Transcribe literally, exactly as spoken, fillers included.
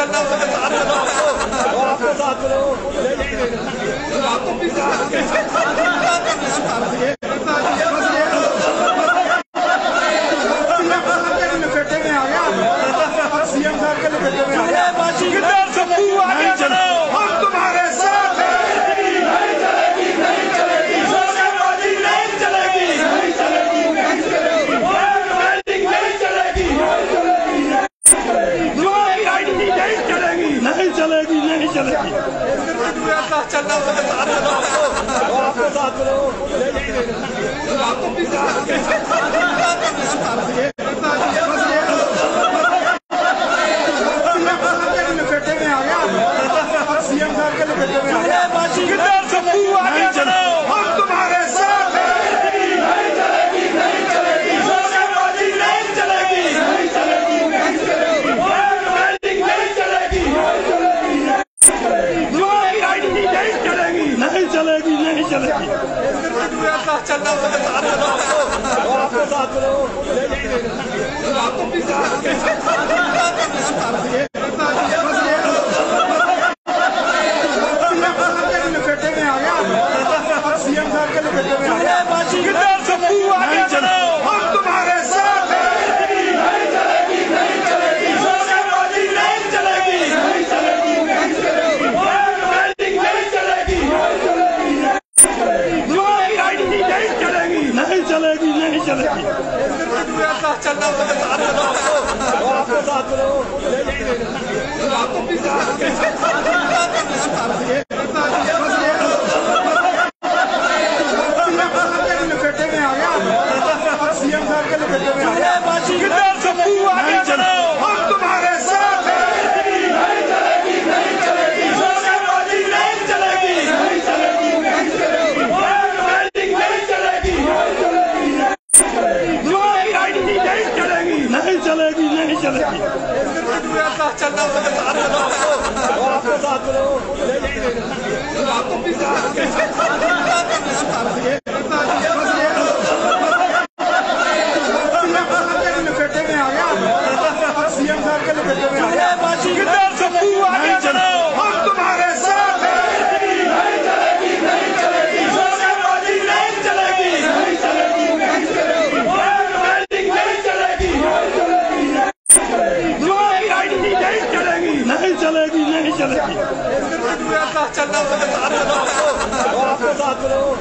चलना आपके साथ चलो लपेटे में आ गया सीएम साहब के लपेटे में आ गया किधर सबू आगे चलो हम तुम्हारे साथ हैं नहीं चलेगी नहीं चलेगी सोशलबाजी नहीं चलेगी नहीं चलेगी नहीं चलेगी नहीं चलेगी नहीं चलेगी नहीं चलेगी नहीं चलेगी चलना आपके साथ चलो लपेटे में आ गया सीएम साहब के लपेटे में आ गया किधर सबू आगे चलो हम तुम्हारे साथ हैं नहीं चलेगी नहीं चलेगी सोशलबाजी नहीं चलेगी नहीं चलेगी नहीं चलेगी नहीं चलेगी नहीं चलेगी नहीं चलेगी चलना आपके साथ चलो लपेटे में आ गया सीएम साहब के लपेटे में आ गया किधर सबू आगे चलो हम तुम्हारे साथ हैं नहीं चलेगी नहीं चलेगी सोशलबाजी नहीं चलेगी नहीं चलेगी नहीं चलेगी नहीं चलेगी नहीं चलेगी नहीं चलेगी चलना आपके साथ चलो लपेटे में आ गया सीएम साहब के लपेटे में आ गया किधर सबू आगे चलो हम तुम्हारे साथ हैं नहीं चलेगी नहीं चलेगी सोशलबाजी नहीं चलेगी नहीं चलेगी नहीं चलेगी नहीं चलेगी नहीं चलेगी नहीं चलेगी चलना आपके साथ चलो लपेटे में आ गया सीएम साहब के लपेटे में आ गया किधर सबू आगे चलो हम तुम्हारे साथ हैं नहीं चलेगी नहीं चलेगी सोशलबाजी नहीं चलेगी नहीं चलेगी नहीं चलेगी नहीं चलेगी नहीं चलेगी नहीं चलेगी चलना आपके साथ चलो